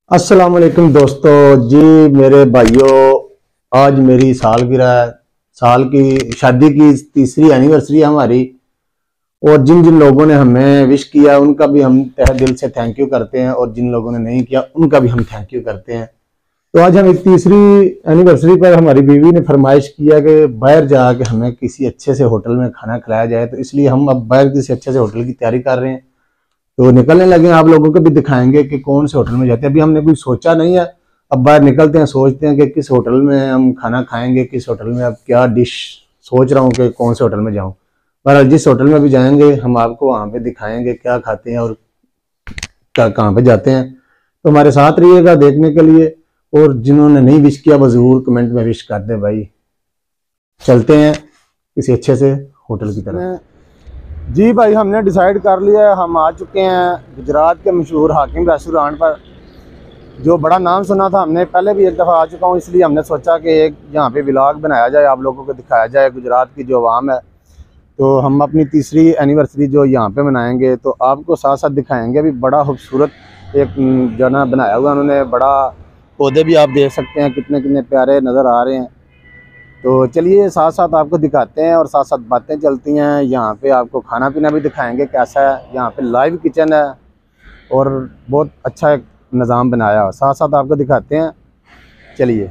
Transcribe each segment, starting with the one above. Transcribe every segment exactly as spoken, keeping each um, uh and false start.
अस्सलाम वालेकुम दोस्तों जी, मेरे भाइयों। आज मेरी सालगिरह है। साल की शादी की तीसरी एनिवर्सरी है हमारी। और जिन जिन लोगों ने हमें विश किया उनका भी हम तहे दिल से थैंक यू करते हैं, और जिन लोगों ने नहीं किया उनका भी हम थैंक यू करते हैं। तो आज हम एक तीसरी एनिवर्सरी पर हमारी बीवी ने फरमाइश किया कि बाहर जाके हमें किसी अच्छे से होटल में खाना खिलाया जाए, तो इसलिए हम अब बाहर किसी अच्छे से होटल की तैयारी कर रहे हैं। तो निकलने लगे, आप लोगों को भी दिखाएंगे कि कौन से होटल में जाते हैं। अभी हमने कुछ सोचा नहीं है, अब बाहर निकलते हैं, सोचते हैं कि किस होटल में हम खाना खाएंगे, किस होटल में अब क्या डिश सोच रहा हूँ कि कौन से होटल में जाऊँ। पर जिस होटल में भी जाएंगे हम आपको वहाँ पे दिखाएंगे क्या खाते हैं और क्या कहाँ पे जाते हैं। तो हमारे साथ रहिएगा देखने के लिए, और जिन्होंने नहीं विश किया वो जरूर कमेंट में विश कर दे भाई। चलते हैं किसी अच्छे से होटल की तरफ। जी भाई, हमने डिसाइड कर लिया है, हम आ चुके हैं गुजरात के मशहूर हाकिम रेस्टोरेंट पर। जो बड़ा नाम सुना था, हमने पहले भी एक दफ़ा आ चुका हूँ, इसलिए हमने सोचा कि एक यहाँ पे व्लॉग बनाया जाए, आप लोगों को दिखाया जाए गुजरात की जो आवाम है। तो हम अपनी तीसरी एनिवर्सरी जो यहाँ पे मनाएंगे तो आपको साथ साथ दिखाएंगे। अभी बड़ा खूबसूरत एक जो ना बनाया हुआ उन्होंने, बड़ा पौधे भी आप देख सकते हैं कितने कितने प्यारे नज़र आ रहे हैं। तो चलिए साथ साथ आपको दिखाते हैं और साथ साथ बातें चलती हैं। यहाँ पे आपको खाना पीना भी दिखाएंगे कैसा है। यहाँ पे लाइव किचन है और बहुत अच्छा एक निज़ाम बनाया है, साथ साथ आपको दिखाते हैं। चलिए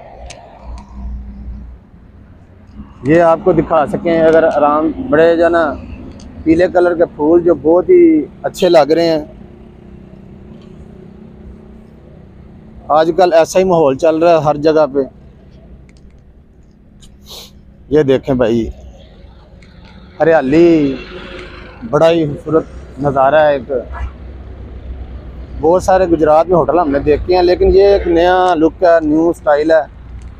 ये आपको दिखा सकें अगर आराम, बड़े जो ना पीले कलर के फूल जो बहुत ही अच्छे लग रहे हैं। आजकल ऐसा ही माहौल चल रहा है हर जगह पे। ये देखें भाई, हरियाली, बड़ा ही खूबसूरत नज़ारा है। एक बहुत सारे गुजरात में होटल हमने देखे हैं, लेकिन ये एक नया लुक है, न्यू स्टाइल है।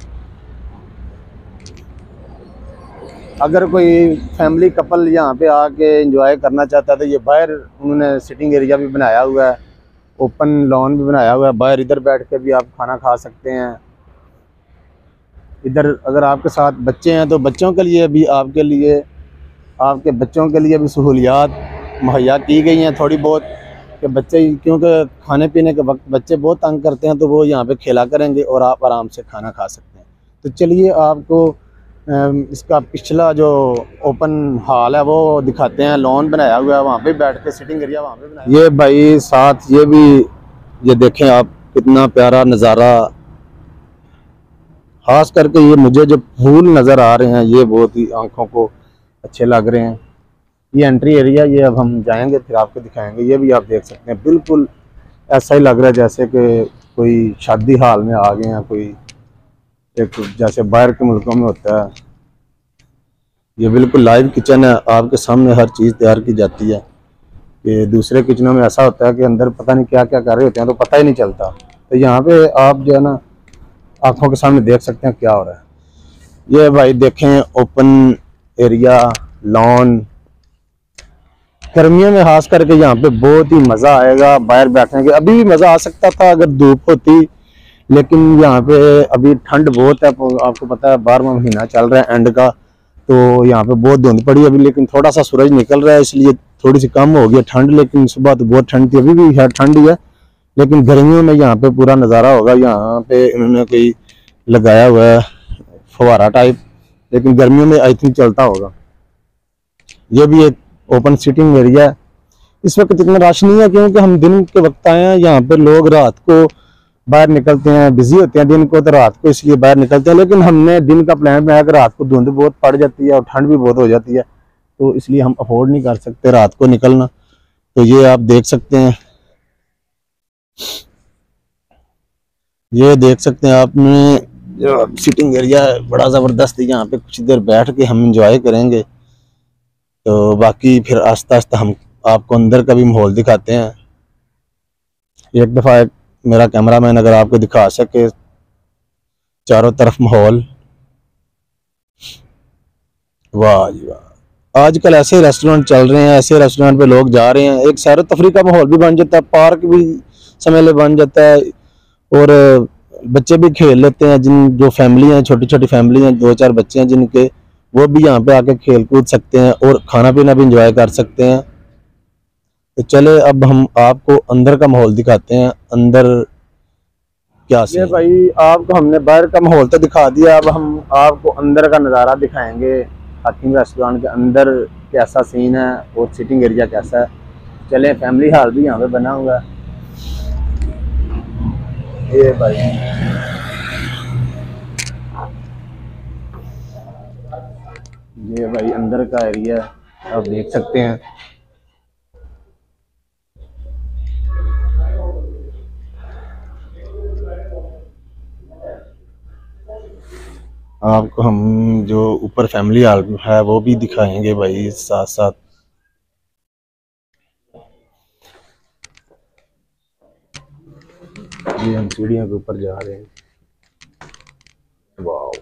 अगर कोई फैमिली कपल यहाँ पे आके एंजॉय करना चाहता है तो ये बाहर उन्होंने सिटिंग एरिया भी बनाया हुआ है, ओपन लॉन भी बनाया हुआ है। बाहर इधर बैठ के भी आप खाना खा सकते हैं। इधर अगर आपके साथ बच्चे हैं तो बच्चों के लिए भी, आपके लिए, आपके बच्चों के लिए भी सहूलियात मुहैया की गई हैं थोड़ी बहुत, कि बच्चे, क्योंकि खाने पीने के वक्त बच्चे बहुत तंग करते हैं, तो वो यहाँ पे खेला करेंगे और आप आराम से खाना खा सकते हैं। तो चलिए आपको इसका पिछला जो ओपन हॉल है वो दिखाते हैं। लॉन बनाया हुआ है, वहाँ पे बैठ के सिटिंग एरिया वहाँ पे बनाया। ये भाई साथ ये भी, ये देखें आप कितना प्यारा नज़ारा। खास करके ये मुझे जो फूल नज़र आ रहे हैं ये बहुत ही आंखों को अच्छे लग रहे हैं। ये एंट्री एरिया, ये अब हम जाएंगे फिर आपको दिखाएंगे। ये भी आप देख सकते हैं, बिल्कुल ऐसा ही लग रहा है जैसे कि कोई शादी हाल में आ गए हैं, कोई एक जैसे बाहर के मुल्कों में होता है। ये बिल्कुल लाइव किचन है, आपके सामने हर चीज़ तैयार की जाती है। ये दूसरे किचनों में ऐसा होता है कि अंदर पता नहीं क्या क्या कर रहे होते हैं, तो पता ही नहीं चलता। तो यहाँ पे आप जो है ना आंखों के सामने देख सकते हैं क्या हो रहा है। ये भाई देखें ओपन एरिया, लॉन। गर्मियों में खास करके यहाँ पे बहुत ही मज़ा आएगा बाहर बैठने के। अभी भी मज़ा आ सकता था अगर धूप होती, लेकिन यहाँ पे अभी ठंड बहुत है। आपको पता है बारहवां महीना चल रहा है एंड का, तो यहाँ पे बहुत धुंध पड़ी अभी, लेकिन थोड़ा सा सूरज निकल रहा है इसलिए थोड़ी सी कम हो गई ठंड। लेकिन सुबह तो बहुत ठंड थी, अभी भी है ठंड ही है, लेकिन गर्मियों में यहाँ पे पूरा नज़ारा होगा। यहाँ पे इन्होंने कोई लगाया हुआ है फवारा टाइप, लेकिन गर्मियों में आई थिंक चलता होगा। ये भी एक ओपन सिटिंग एरिया है। इस वक्त इतना रश नहीं है क्योंकि हम दिन के वक्त आए हैं। यहाँ पे लोग रात को बाहर निकलते हैं, बिजी होते हैं दिन को, तो रात को इसलिए बाहर निकलते हैं। लेकिन हमने दिन का प्लान बनाया कि रात को धुंध बहुत पड़ जाती है और ठंड भी बहुत हो जाती है, तो इसलिए हम अफोर्ड नहीं कर सकते रात को निकलना। तो ये आप देख सकते हैं, ये देख सकते हैं आपने जो सिटिंग एरिया है, बड़ा ज़बरदस्त है। यहाँ पे कुछ देर बैठ के हम इंजॉय करेंगे, तो बाकी फिर आस्ता आस्ता हम आपको अंदर का भी माहौल दिखाते हैं। एक दफ़ा एक मेरा कैमरामैन अगर आपको दिखा सके चारों तरफ माहौल। वाह जी वाह, आजकल ऐसे रेस्टोरेंट चल रहे हैं, ऐसे रेस्टोरेंट पे लोग जा रहे हैं। एक सैर तफरी का माहौल भी बन जाता है, पार्क भी समय ले बन जाता है, और बच्चे भी खेल लेते हैं। जिन जो फैमिली हैं, छोटी छोटी फैमिली हैं, दो चार बच्चे हैं जिनके, वो भी यहाँ पे आके खेल कूद सकते हैं और खाना पीना भी इंजॉय कर सकते हैं। तो चले अब हम आपको अंदर का माहौल दिखाते हैं। अंदर क्या ये सीन? भाई आपको हमने बाहर का माहौल तो दिखा दिया, अब हम आपको अंदर का नज़ारा दिखाएंगे। हाकिम रेस्टोरेंट के अंदर कैसा सीन है और सिटिंग एरिया कैसा है। चले, फैमिली हॉल भी यहाँ पे बना हुआ है। ये भाई ये भाई अंदर का एरिया आप देख सकते हैं। आपको हम जो ऊपर फैमिली हॉल है वो भी दिखाएंगे भाई साथ साथ। ये हम सीढ़ियों के ऊपर जा रहे हैं। वाह,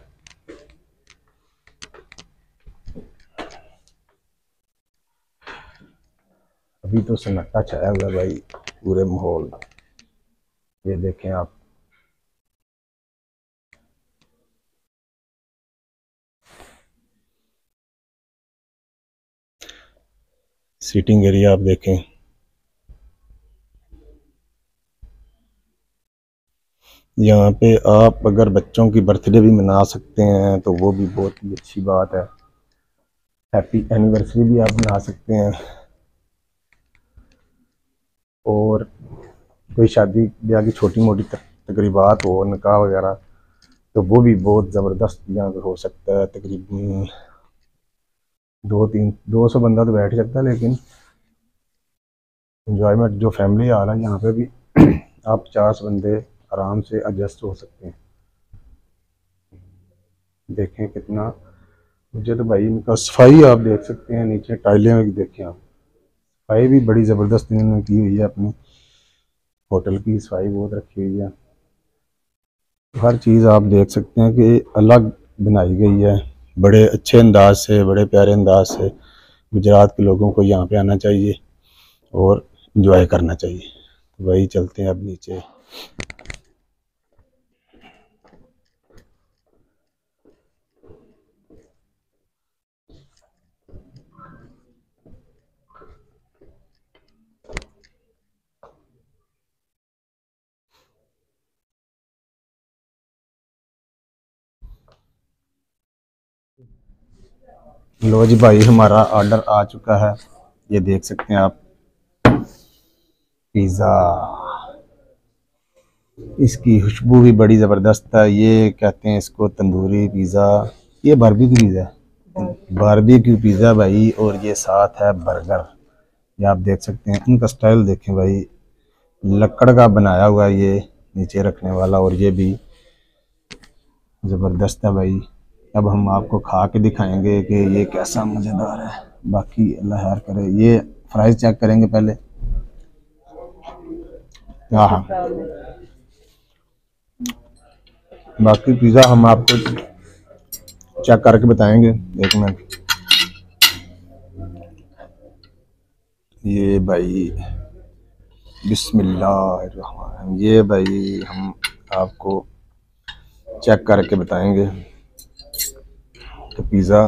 अभी तो सन्नाटा छाया हुआ है भाई पूरे माहौल। ये देखें आप, सीटिंग एरिया आप देखें। यहाँ पे आप अगर बच्चों की बर्थडे भी मना सकते हैं तो वो भी बहुत ही अच्छी बात है। हैप्पी एनिवर्सरी भी आप मना सकते हैं, और कोई शादी ब्याह की छोटी मोटी तकरीबात हो, निकाह वगैरह, तो वो भी बहुत ज़बरदस्त यहाँ पे हो सकता है। तकरीबन दो तीन दो सौ बंदा तो बैठ सकता है, लेकिन इंजॉयमेंट जो फैमिली आ रहा है यहाँ पे भी आप पचास बंदे आराम से एडजस्ट हो सकते हैं। देखें कितना, मुझे तो भाई इनका सफाई आप देख सकते हैं, नीचे टाइलें भी देखें आप, सफाई भी बड़ी ज़बरदस्त इन्होंने की हुई है। अपनी होटल की सफाई बहुत रखी हुई है। हर चीज़ आप देख सकते हैं कि अलग बनाई गई है, बड़े अच्छे अंदाज से, बड़े प्यारे अंदाज से। गुजरात के लोगों को यहाँ पे आना चाहिए और एंजॉय करना चाहिए। तो वही चलते हैं अब नीचे। लो जी भाई, हमारा ऑर्डर आ चुका है। ये देख सकते हैं आप, पिज़्ज़ा। इसकी खुशबू भी बड़ी ज़बरदस्त है। ये कहते हैं इसको तंदूरी पिज़्ज़ा, ये बारबेक्यू पिज़्ज़ा है, बारबेक्यू पिज़्ज़ा भाई। और ये साथ है बर्गर, ये आप देख सकते हैं। इनका स्टाइल देखें भाई, लकड़ का बनाया हुआ है ये नीचे रखने वाला, और ये भी ज़बरदस्त है भाई। अब हम आपको खा के दिखाएंगे कि ये कैसा मज़ेदार है। बाकी अल्लाह खैर करे। ये फ्राइज चेक करेंगे पहले। हाँ हाँ, बाकी पिज़्ज़ा हम आपको चेक करके बताएंगे, एक मिनट। ये भाई बिस्मिल्लाह, ये भाई हम आपको चेक करके बताएंगे कि पिज़्ज़ा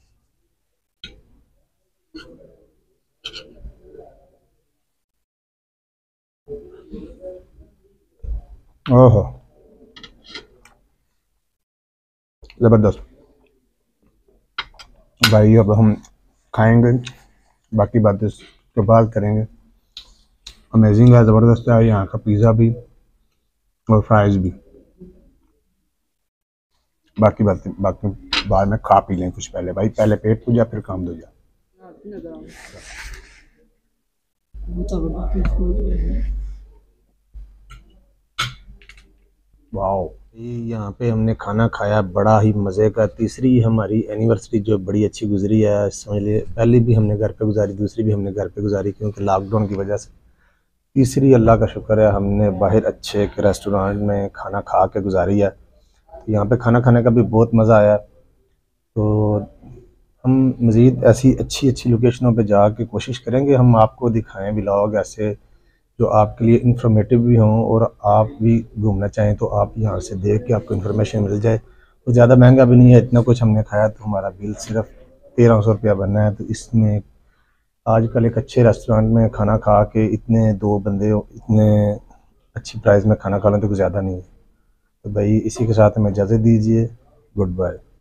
ओहो ज़बरदस्त भाई। अब हम खाएंगे, बाकी बातें के बाद करेंगे। अमेजिंग है, ज़बरदस्त है यहाँ का पिज़्ज़ा भी और फ्राइज़ भी। बाकी बातें बाकी बाद में खा पी लें कुछ पहले भाई, पहले पेट पूजा फिर काम दूजा। वाओ, यहाँ पे हमने खाना खाया बड़ा ही मज़े का। तीसरी हमारी एनिवर्सरी जो बड़ी अच्छी गुजरी है, समझ लिए। पहली भी हमने घर पे गुजारी, दूसरी भी हमने घर पे गुजारी, क्योंकि लॉकडाउन की वजह से। तीसरी अल्लाह का शुक्र है हमने बाहर अच्छे एक रेस्टोरेंट में खाना खा के गुजारी है। यहाँ पे खाना खाने का भी बहुत मज़ा आया। तो हम मज़ीद ऐसी अच्छी अच्छी लोकेशनों पे जाके कोशिश करेंगे हम आपको दिखाएं व्लॉग ऐसे जो आपके लिए इंफॉर्मेटिव भी हों, और आप भी घूमना चाहें तो आप यहाँ से देख के आपको इन्फॉर्मेशन मिल जाए। तो ज़्यादा महंगा भी नहीं है, इतना कुछ हमने खाया तो हमारा बिल सिर्फ तेरह सौ रुपया बनना है। तो इसमें आजकल एक अच्छे रेस्टोरेंट में खाना खा के इतने दो बंदे इतने अच्छी प्राइस में खाना खा लें तो कुछ ज़्यादा नहीं है। तो भाई इसी के साथ हमें इजाज़त दीजिए। Good bye.